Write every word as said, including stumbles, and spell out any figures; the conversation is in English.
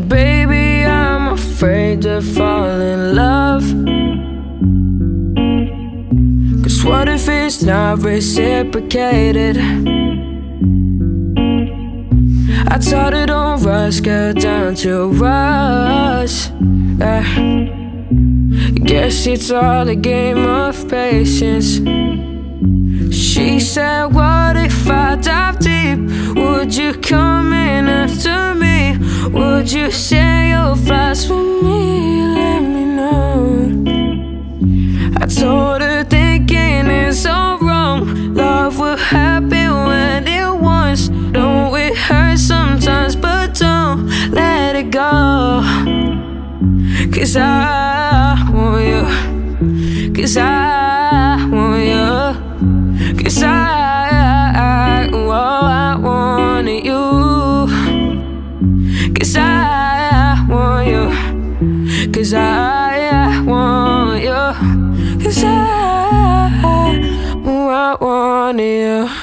baby, I'm afraid to fall in love. Cause what if it's not reciprocated? I taught her don't rush, girl, down to rush. Yeah. Guess it's all a game of patience. She said, what if I dive deep? Would you come in after me? Would you share your flights with me? Let me know. I told her thinking is all wrong. Love will happen when it wants. Don't it hurt sometimes, but don't let it go. Cause I want you. Cause I want you. Cause I, I, oh, I want you. Cause I want you. Cause I, I want you. Cause I, oh, I want you.